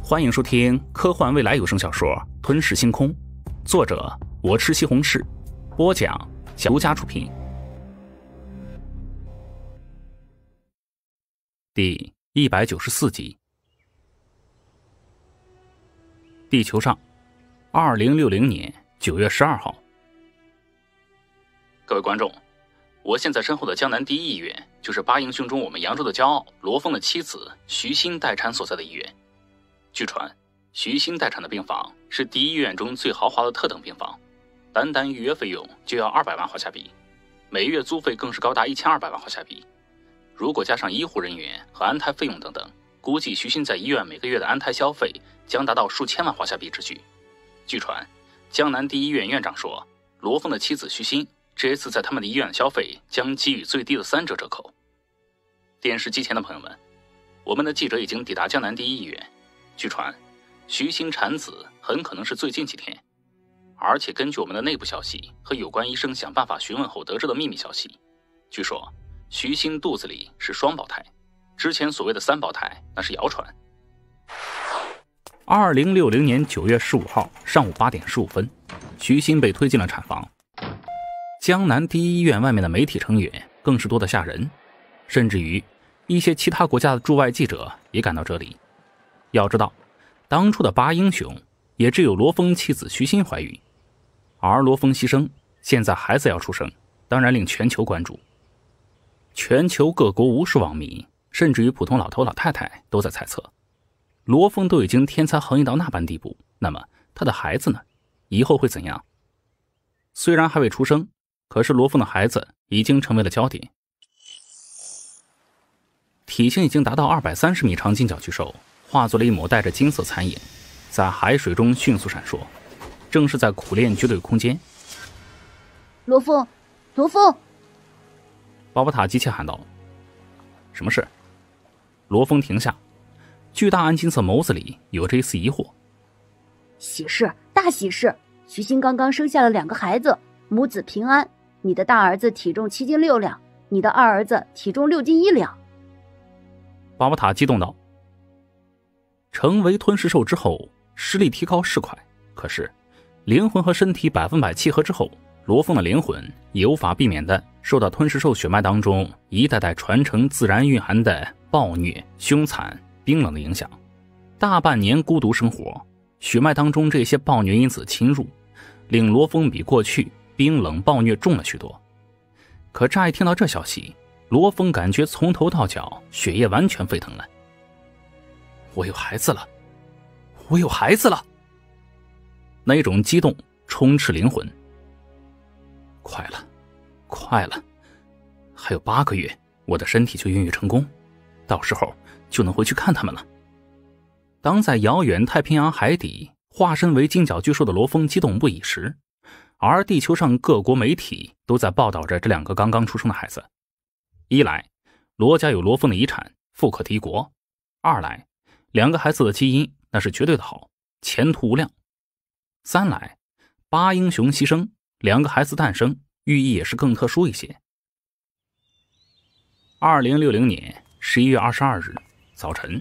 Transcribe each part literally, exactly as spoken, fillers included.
欢迎收听科幻未来有声小说《吞噬星空》，作者我吃西红柿，播讲独家出品。第一百九十四集。地球上，二零六零年九月十二号。各位观众，我现在身后的江南第一医院，就是八英雄中我们扬州的骄傲罗峰的妻子徐欣待产所在的医院。据传，徐欣待产的病房是第一医院中最豪华的特等病房，单单预约费用就要二百万华夏币，每月租费更是高达一千二百万华夏币。如果加上医护人员和安胎费用等等，估计徐欣在医院每个月的安胎消费将达到数千万华夏币之巨。据传，江南第一医院院长说，罗峰的妻子徐欣这一次在他们的医院的消费将给予最低的三折折扣。电视机前的朋友们，我们的记者已经抵达江南第一医院。据传，徐欣产子很可能是最近几天，而且根据我们的内部消息和有关医生想办法询问后得知的秘密消息，据说徐欣肚子里是双胞胎，之前所谓的三胞胎那是谣传。二零六零年九月十五号上午八点十五分，徐欣被推进了产房。江南第一医院外面的媒体成员更是多得吓人，甚至于一些其他国家的驻外记者也赶到这里。要知道，当初的八英雄也只有罗峰妻子徐欣怀孕，而罗峰牺牲，现在孩子要出生，当然令全球关注。全球各国无数网民，甚至于普通老头老太太都在猜测，罗峰都已经天才横溢到那般地步，那么他的孩子呢？以后会怎样？虽然还未出生，可是罗峰的孩子已经成为了焦点。体型已经达到二百三十米长金角巨兽化作了一抹带着金色残影，在海水中迅速闪烁，正是在苦练绝对空间。 罗峰，罗峰！ 巴宝塔急切喊道：“什么事？”罗峰停下，巨大暗金色眸子里有着一丝疑惑。 喜事，大喜事！徐欣刚刚生下了两个孩子，母子平安。你的大儿子体重七斤六两，你的二儿子体重六斤一两。 巴宝塔激动道：“成为吞噬兽之后，实力提高是快，可是灵魂和身体百分百契合之后，罗峰的灵魂也无法避免的受到吞噬兽血脉当中一代代传承自然蕴含的暴虐、凶残、冰冷的影响。大半年孤独生活，血脉当中这些暴虐因子侵入，令罗峰比过去冰冷暴虐重了许多。可乍一听到这消息，罗峰感觉从头到脚血液完全沸腾了。我有孩子了，我有孩子了！那种激动充斥灵魂。快了，快了，还有八个月，我的身体就孕育成功，到时候就能回去看他们了。当在遥远太平洋海底化身为金角巨兽的罗峰激动不已时，而地球上各国媒体都在报道着这两个刚刚出生的孩子。一来，罗家有罗峰的遗产，富可敌国；二来，两个孩子的基因那是绝对的好，前途无量；三来，八英雄牺牲，两个孩子诞生，寓意也是更特殊一些。二零六零年十一月二十二日早晨，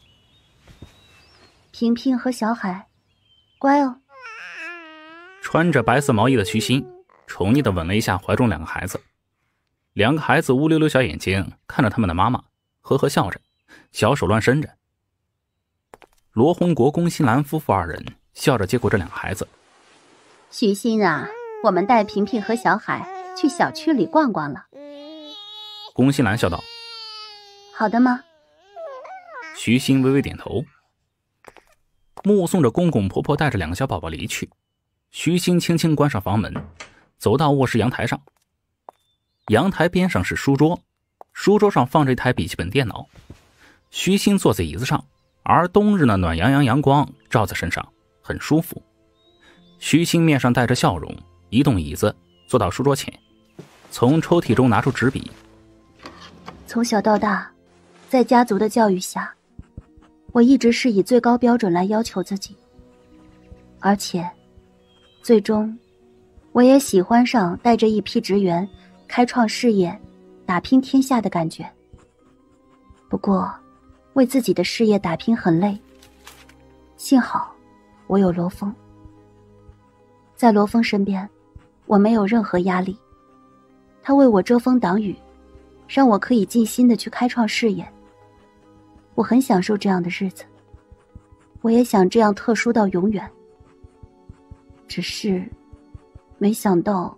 平平和小海，乖哦。 穿着白色毛衣的徐欣宠溺地吻了一下怀中两个孩子。两个孩子乌溜溜小眼睛看着他们的妈妈，呵呵笑着，小手乱伸着。罗洪国、龚新兰夫妇二人笑着接过这两个孩子。 徐欣啊，我们带平平和小海去小区里逛逛了。 龚新兰笑道：“ 好的吗？” 徐欣微微点头。目送着公公婆婆带着两个小宝宝离去，徐欣轻轻关上房门，走到卧室阳台上。阳台边上是书桌，书桌上放着一台笔记本电脑。徐欣坐在椅子上，而冬日的暖洋洋阳光照在身上，很舒服。徐欣面上带着笑容，移动椅子，坐到书桌前，从抽屉中拿出纸笔。 从小到大，在家族的教育下，我一直是以最高标准来要求自己，而且最终我也喜欢上带着一批职员开创事业、打拼天下的感觉。不过为自己的事业打拼很累， 幸好我有罗峰，在罗峰身边，我没有任何压力。他为我遮风挡雨，让我可以尽心的去开创事业。我很享受这样的日子，我也想这样特殊到永远。只是没想到，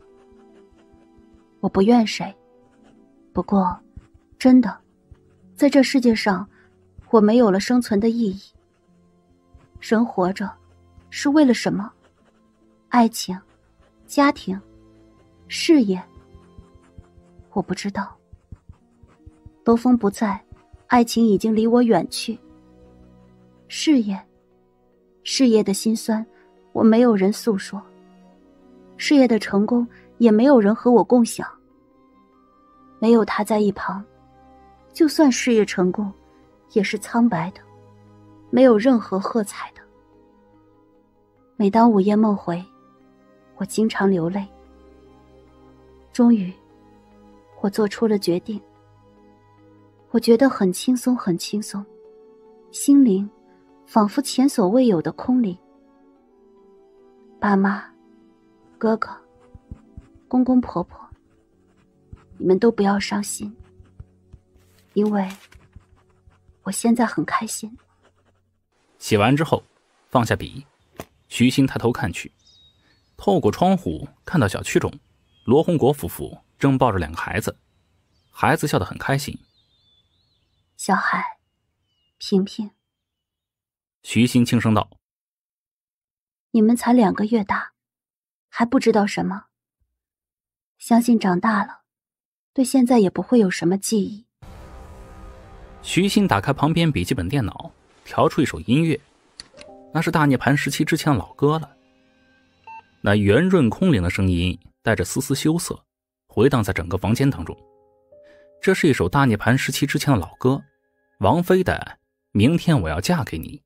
我不怨谁。不过真的，在这世界上，我没有了生存的意义。人活着是为了什么？爱情、家庭、事业？我不知道。罗峰不在，爱情已经离我远去。事业，事业的辛酸，我没有人诉说。事业的成功，也没有人和我共享。没有他在一旁，就算事业成功，也是苍白的，没有任何喝彩的。每当午夜梦回，我经常流泪。终于，我做出了决定。我觉得很轻松，很轻松，心灵仿佛前所未有的空灵。爸妈、哥哥、公公婆婆，你们都不要伤心，因为我现在很开心。 写完之后，放下笔，徐鑫抬头看去，透过窗户看到小区中，罗洪国夫妇正抱着两个孩子，孩子笑得很开心。 小海，平平。 徐鑫轻声道： 你们才两个月大，还不知道什么，相信长大了，对现在也不会有什么记忆。 徐鑫打开旁边笔记本电脑，调出一首音乐，那是大涅槃时期之前的老歌了。那圆润空灵的声音带着丝丝羞涩，回荡在整个房间当中。这是一首大涅槃时期之前的老歌，王菲的《明天我要嫁给你》。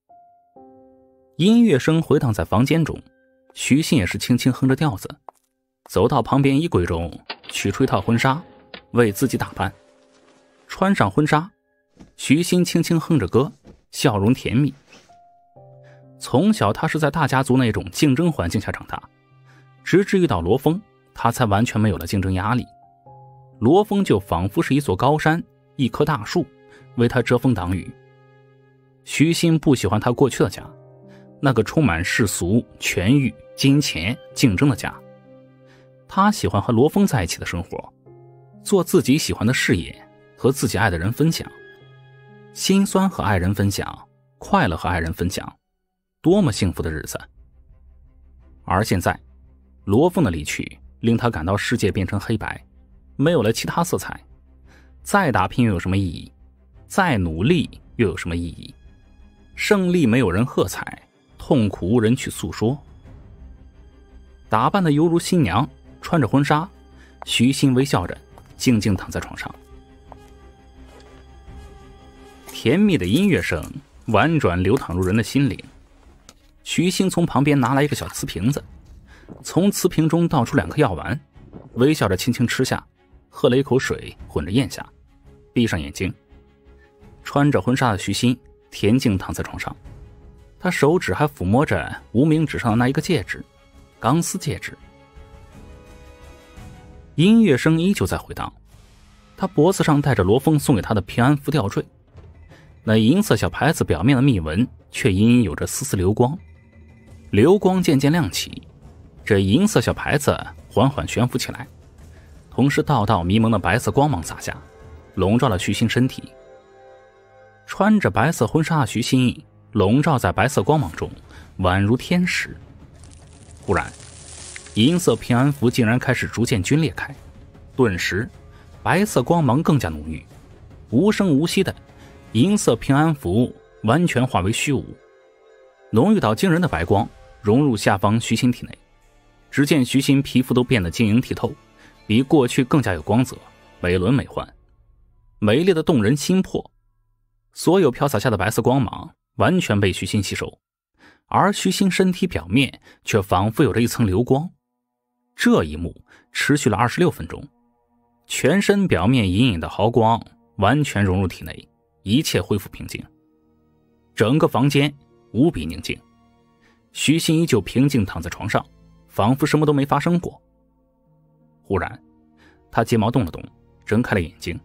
音乐声回荡在房间中，徐鑫也是轻轻哼着调子，走到旁边衣柜中取出一套婚纱，为自己打扮。穿上婚纱，徐鑫轻轻哼着歌，笑容甜蜜。从小他是在大家族那种竞争环境下长大，直至遇到罗峰，他才完全没有了竞争压力。罗峰就仿佛是一座高山，一棵大树，为他遮风挡雨。徐鑫不喜欢他过去的家，那个充满世俗、权欲、金钱、竞争的家。他喜欢和罗峰在一起的生活，做自己喜欢的事业，和自己爱的人分享，心酸和爱人分享，快乐和爱人分享，多么幸福的日子。而现在，罗峰的离去令他感到世界变成黑白，没有了其他色彩。再打拼又有什么意义？再努力又有什么意义？胜利没有人喝彩，痛苦无人去诉说。打扮的犹如新娘，穿着婚纱，徐鑫微笑着静静躺在床上。甜蜜的音乐声婉转流淌入人的心灵。徐鑫从旁边拿来一个小瓷瓶子，从瓷瓶中倒出两颗药丸，微笑着轻轻吃下，喝了一口水混着咽下，闭上眼睛。穿着婚纱的徐鑫恬静躺在床上，他手指还抚摸着无名指上的那一个戒指，钢丝戒指。音乐声依旧在回荡，他脖子上戴着罗峰送给他的平安符吊坠，那银色小牌子表面的密纹却隐隐有着丝丝流光，流光渐渐亮起，这银色小牌子缓缓悬浮起来，同时道道迷蒙的白色光芒洒下，笼罩了徐鑫身体。穿着白色婚纱的徐鑫笼罩在白色光芒中，宛如天使。忽然，银色平安符竟然开始逐渐皲裂开，顿时白色光芒更加浓郁，无声无息的银色平安符完全化为虚无，浓郁到惊人的白光融入下方徐鑫体内。只见徐鑫皮肤都变得晶莹剔透，比过去更加有光泽，美轮美奂，美丽的动人心魄。所有飘洒下的白色光芒完全被徐鑫吸收，而徐鑫身体表面却仿佛有着一层流光。这一幕持续了二十六分钟，全身表面隐隐的毫光完全融入体内，一切恢复平静。整个房间无比宁静。徐鑫依旧平静躺在床上，仿佛什么都没发生过。忽然他睫毛动了动，睁开了眼睛。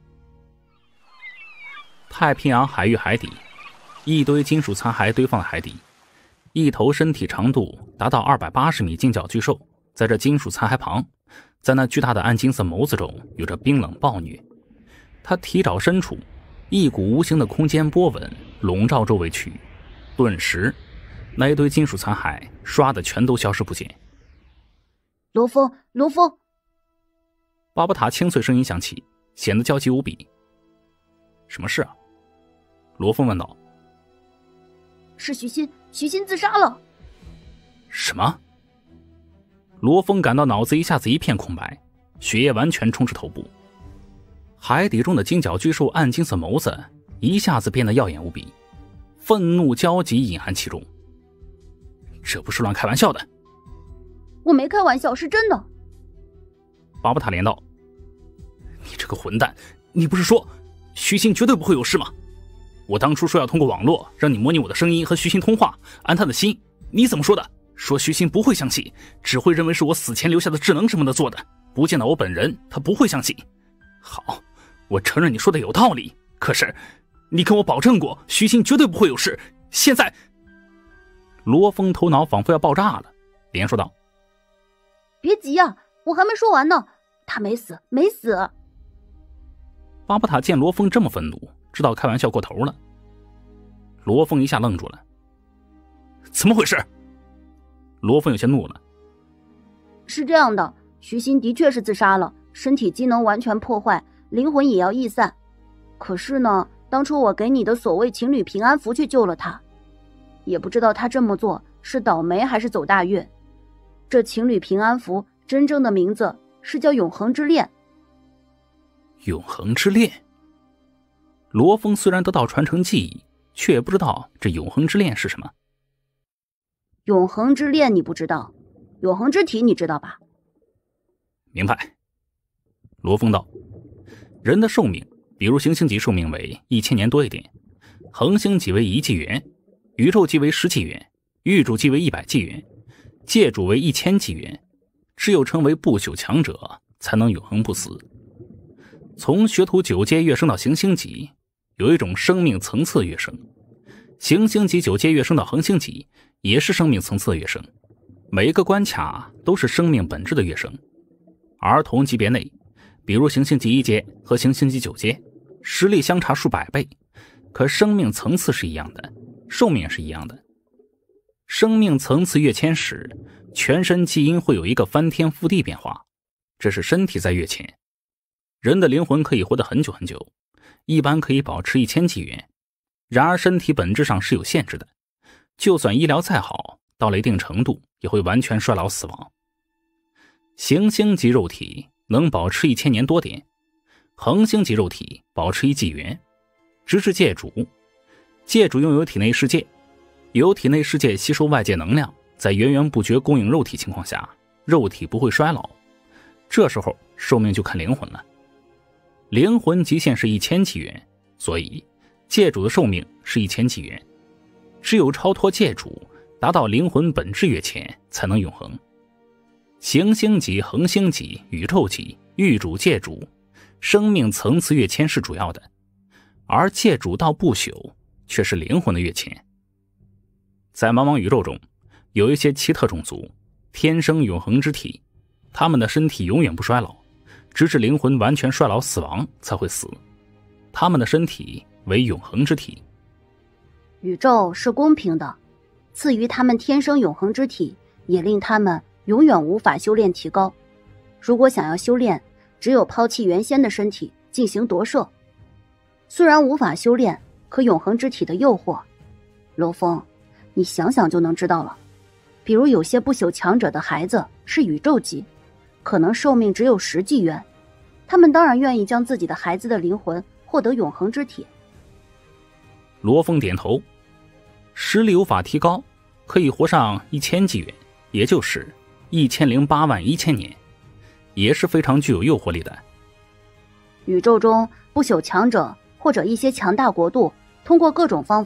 太平洋海域海底，一堆金属残骸堆放在海底，一头身体长度达到二百八十米金角巨兽在这金属残骸旁，在那巨大的暗金色眸子中有着冰冷暴虐。他蹄爪深处，一股无形的空间波纹笼罩周围区域，顿时那一堆金属残骸唰的全都消失不见。 罗峰，罗峰！ 巴布塔清脆声音响起，显得焦急无比。什么事啊？罗峰问道。 是徐鑫，徐鑫自杀了。 什么？罗峰感到脑子一下子一片空白，血液完全充斥头部。海底中的金角巨兽暗金色眸子一下子变得耀眼无比，愤怒焦急隐含其中。这不是乱开玩笑的。 我没开玩笑，是真的。 巴布塔连道：你这个混蛋，你不是说徐鑫绝对不会有事吗？我当初说要通过网络让你模拟我的声音和徐鑫通话，安他的心，你怎么说的？说徐鑫不会相信，只会认为是我死前留下的智能什么的做的，不见到我本人他不会相信。好，我承认你说的有道理，可是你跟我保证过徐鑫绝对不会有事，现在……罗峰头脑仿佛要爆炸了，连说道： 别急啊，我还没说完呢，他没死，没死。 巴布塔见罗峰这么愤怒，知道开玩笑过头了。罗峰一下愣住了。怎么回事？罗峰有些怒了。 是这样的，徐鑫的确是自杀了，身体机能完全破坏，灵魂也要逸散。可是呢，当初我给你的所谓情侣平安符去救了他，也不知道他这么做是倒霉还是走大运。这情侣平安符真正的名字是叫永恒之恋。 永恒之恋。罗峰虽然得到传承记忆，却也不知道这永恒之恋是什么。 永恒之恋你不知道，永恒之体你知道吧？ 明白。罗峰道：人的寿命，比如行星级寿命为一千年多一点，恒星级为一纪元，宇宙级为十纪元，域主级为一百纪元，界主为一千纪元。只有成为不朽强者，才能永恒不死。从学徒九阶跃升到行星级，有一种生命层次的跃升。行星级九阶跃升到恒星级，也是生命层次的跃升。每一个关卡都是生命本质的跃升。而同级别内，比如行星级一阶和行星级九阶，实力相差数百倍，可生命层次是一样的，寿命也是一样的。生命层次跃迁时，全身基因会有一个翻天覆地变化，这是身体在跃迁。人的灵魂可以活得很久很久，一般可以保持一千纪元。然而身体本质上是有限制的，就算医疗再好，到了一定程度也会完全衰老死亡。行星级肉体能保持一千年多点，恒星级肉体保持一纪元，直至界主。界主拥有体内世界，由体内世界吸收外界能量，在源源不绝供应肉体情况下，肉体不会衰老，这时候寿命就看灵魂了。灵魂极限是一千纪元，所以界主的寿命是一千纪元。只有超脱界主，达到灵魂本质跃迁，才能永恒。行星级、恒星级、宇宙级、域主、界主，生命层次跃迁是主要的，而界主到不朽却是灵魂的跃迁。在茫茫宇宙中，有一些奇特种族，天生永恒之体，他们的身体永远不衰老，直至灵魂完全衰老死亡才会死。他们的身体为永恒之体。 宇宙是公平的，赐予他们天生永恒之体，也令他们永远无法修炼提高。如果想要修炼，只有抛弃原先的身体进行夺舍。虽然无法修炼，可永恒之体的诱惑，楼峰，你想想就能知道了。比如有些不朽强者的孩子是宇宙级，可能寿命只有十纪元，他们当然愿意将自己的孩子的灵魂获得永恒之体。 罗峰点头，实力无法提高，可以活上一千纪元，也就是一千零八万一千年，也是非常具有诱惑力的。 宇宙中不朽强者或者一些强大国度，通过各种方法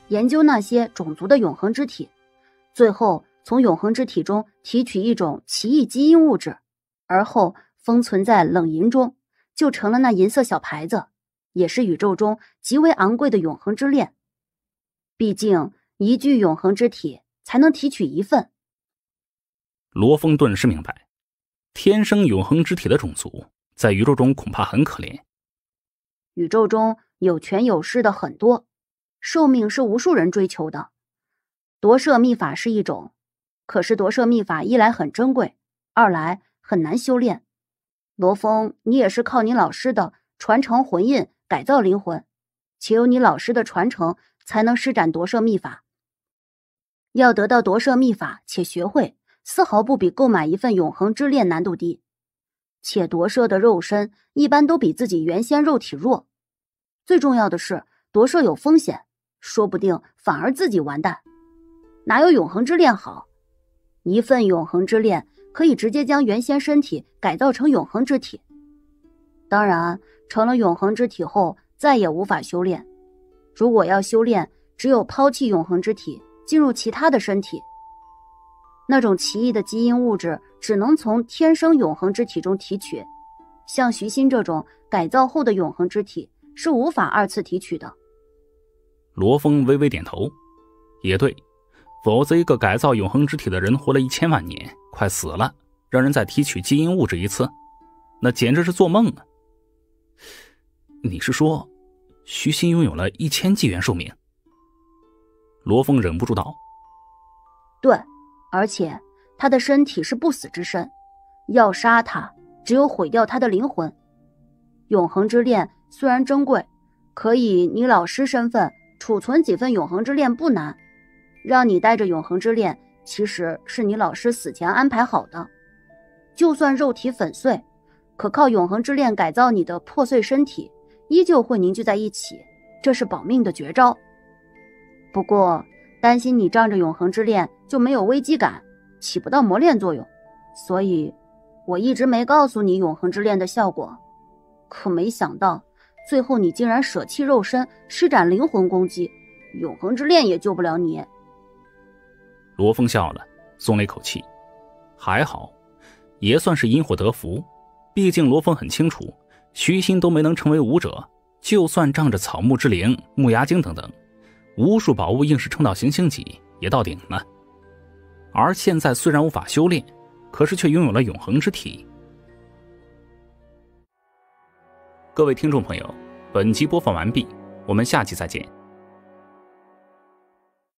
研究那些种族的永恒之体，最后从永恒之体中提取一种奇异基因物质，而后封存在冷银中，就成了那银色小牌子，也是宇宙中极为昂贵的永恒之链。毕竟一具永恒之体才能提取一份。 罗峰顿时明白，天生永恒之体的种族在宇宙中恐怕很可怜。 宇宙中有权有势的很多，寿命是无数人追求的。夺舍秘法是一种，可是夺舍秘法一来很珍贵，二来很难修炼。罗峰，你也是靠你老师的传承魂印改造灵魂，且有你老师的传承才能施展夺舍秘法。要得到夺舍秘法且学会，丝毫不比购买一份永恒之链难度低。且夺舍的肉身一般都比自己原先肉体弱。最重要的是，夺舍有风险，说不定反而自己完蛋。哪有永恒之链好？一份永恒之链可以直接将原先身体改造成永恒之体。当然，成了永恒之体后再也无法修炼。如果要修炼，只有抛弃永恒之体，进入其他的身体。那种奇异的基因物质只能从天生永恒之体中提取，像徐鑫这种改造后的永恒之体是无法二次提取的。 罗峰微微点头，也对，否则一个改造永恒之体的人活了一千万年，快死了，让人再提取基因物质一次，那简直是做梦啊！你是说，徐鑫拥有了一千纪元寿命？罗峰忍不住道。 对，而且他的身体是不死之身，要杀他，只有毁掉他的灵魂。永恒之链虽然珍贵，可以你老师身份储存几份永恒之链不难，让你带着永恒之链，其实是你老师死前安排好的。就算肉体粉碎，可靠永恒之链改造你的破碎身体，依旧会凝聚在一起，这是保命的绝招。不过担心你仗着永恒之链就没有危机感，起不到磨练作用，所以我一直没告诉你永恒之链的效果。可没想到最后你竟然舍弃肉身，施展灵魂攻击，永恒之链也救不了你。 罗峰笑了，松了一口气，还好，也算是因祸得福。毕竟罗峰很清楚，徐鑫都没能成为武者，就算仗着草木之灵、木牙精等等，无数宝物硬是撑到行星级也到顶了。而现在虽然无法修炼，可是却拥有了永恒之体。各位听众朋友，本集播放完毕，我们下期再见。